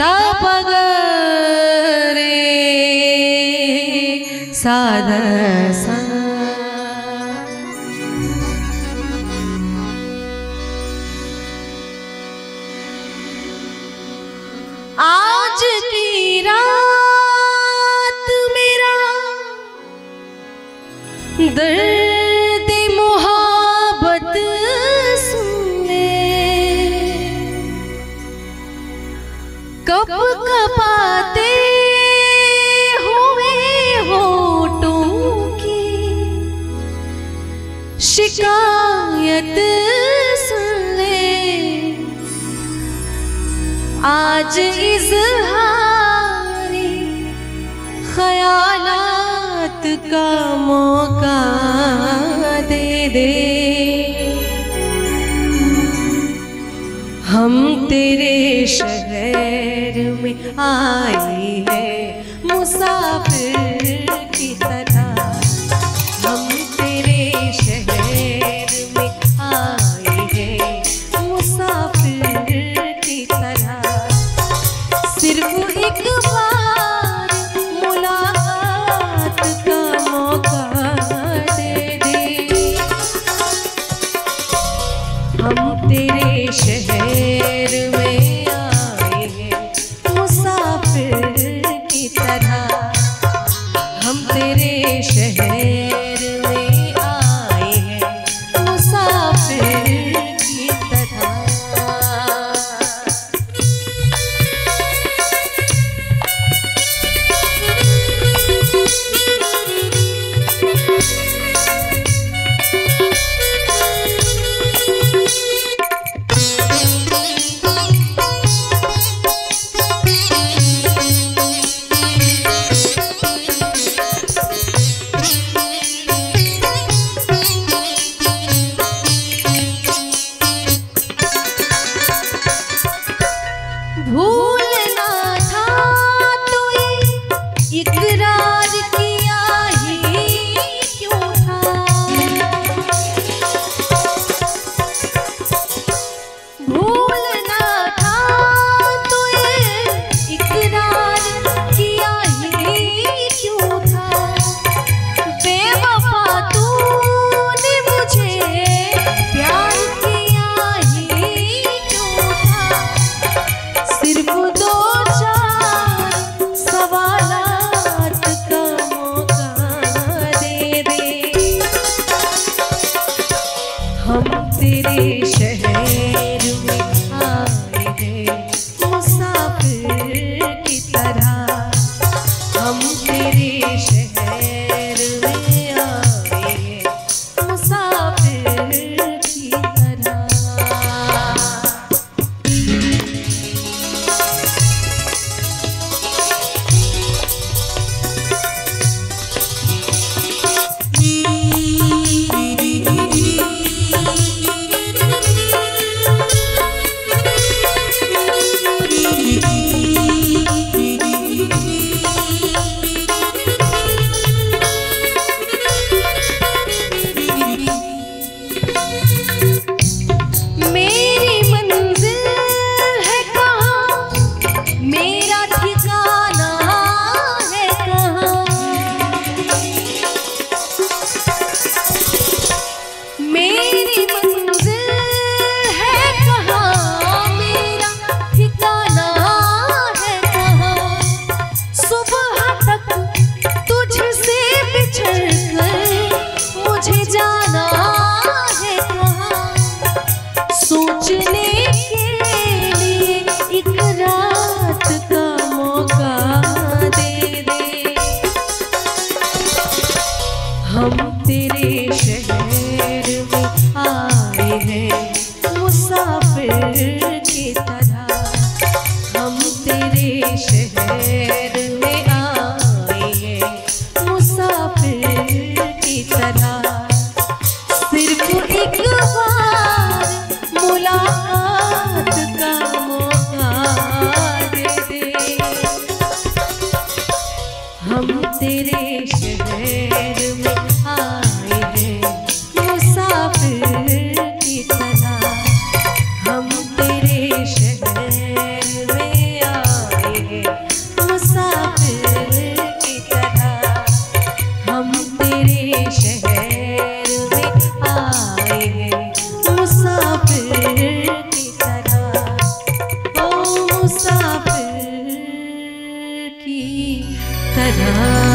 दा प ग रे सा ध सा। आज की रात मेरा दर्द मोहब्बत सुन ले, कप कपाते हुए होठों की शिकायत सुन ले। आज इज़हारे ख़यालात का मौका दे दे। हम तेरे शहर में आए हैं मुसाफिर की तरह। हम तेरे शहर में आए हैं मुसाफिर की तरह। सिर्फ एक बार मुलाकात का मौका दे दे। हम तेरे शहर में आए हैं मुसाफिर की तरह। हम तेरे शहर में आए हैं मुसाफिर की तरह। भूलना था तो इकरार किया ही क्यों था। भूलना था तो इकरार किया ही क्यों था। बेवफा तूने मुझे प्यार किया ही क्यों था। सिर्फ दो चार सवालात का मौका दे दे। हम तेरे शहर में आए हैं मुसाफिर की तरह। हम तेरे शहर में आए हैं मुसाफिर की तरह। हम तेरे शहर में आए हैं मुसाफिर की तरह। हम तेरे शहर में आए हैं मुसाफिर की तरह। सिर्फ एक बार मुलाकात का मौका दे दे। हम तेरे शहर में आए हैं मुसाफिर की तरह। हम तेरे शहर की तरह